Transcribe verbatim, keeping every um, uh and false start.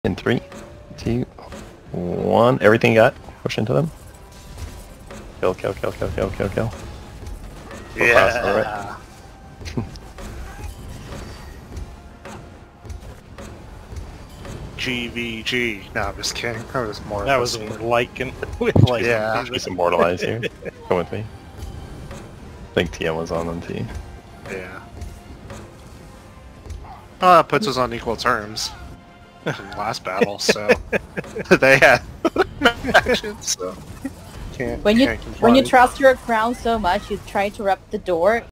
In three, two, one. Everything you got. Push into them. Kill, kill, kill, kill, kill, kill, kill. Go fast, all right. G V G. No, I'm just kidding. That was more. That was Lycan with Lycan. Yeah. Just immortalized here. Come with me. I think T M was on them too. Yeah. Oh, that puts us on equal terms. From the last battle, so they had actions. So can't. When you can't when you complain. trust your crown so much, you try to rep the door